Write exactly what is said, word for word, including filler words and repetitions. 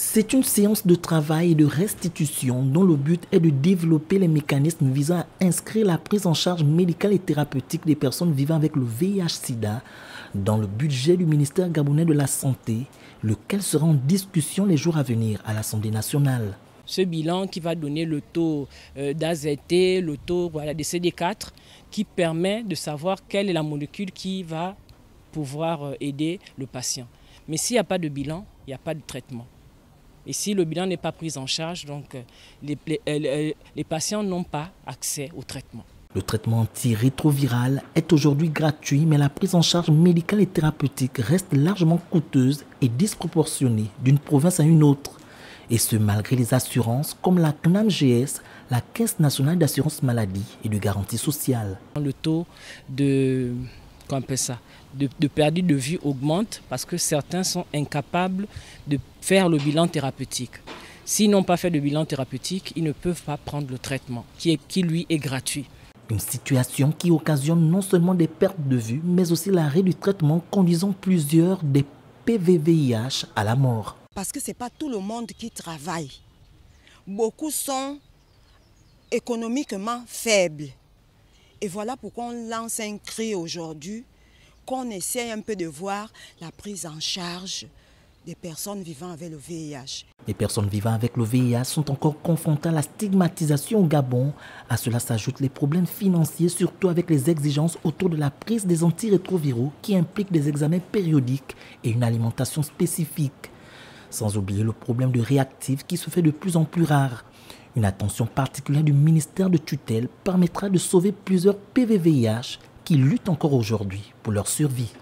C'est une séance de travail et de restitution dont le but est de développer les mécanismes visant à inscrire la prise en charge médicale et thérapeutique des personnes vivant avec le V I H sida dans le budget du ministère gabonais de la Santé, lequel sera en discussion les jours à venir à l'Assemblée nationale. Ce bilan qui va donner le taux d'A Z T, le taux voilà, de C D quatre, qui permet de savoir quelle est la molécule qui va pouvoir aider le patient. Mais s'il n'y a pas de bilan, il n'y a pas de traitement. Et si le bilan n'est pas pris en charge, donc les, les, les patients n'ont pas accès au traitement. Le traitement antirétroviral est aujourd'hui gratuit, mais la prise en charge médicale et thérapeutique reste largement coûteuse et disproportionnée d'une province à une autre. Et ce, malgré les assurances comme la C N A M G S, la Caisse nationale d'assurance maladie et de garantie sociale. Le taux de, qu'on appelle ça, de, de perdu de vue augmente parce que certains sont incapables de faire le bilan thérapeutique. S'ils n'ont pas fait de bilan thérapeutique, ils ne peuvent pas prendre le traitement qui, est, qui lui est gratuit. Une situation qui occasionne non seulement des pertes de vue, mais aussi l'arrêt du traitement conduisant plusieurs des P V V I H à la mort. Parce que ce n'est pas tout le monde qui travaille. Beaucoup sont économiquement faibles. Et voilà pourquoi on lance un cri aujourd'hui, qu'on essaie un peu de voir la prise en charge des personnes vivant avec le V I H. Les personnes vivant avec le V I H sont encore confrontées à la stigmatisation au Gabon. À cela s'ajoutent les problèmes financiers, surtout avec les exigences autour de la prise des antirétroviraux qui impliquent des examens périodiques et une alimentation spécifique. Sans oublier le problème de réactifs qui se fait de plus en plus rare. Une attention particulière du ministère de tutelle permettra de sauver plusieurs P V V I H qui luttent encore aujourd'hui pour leur survie.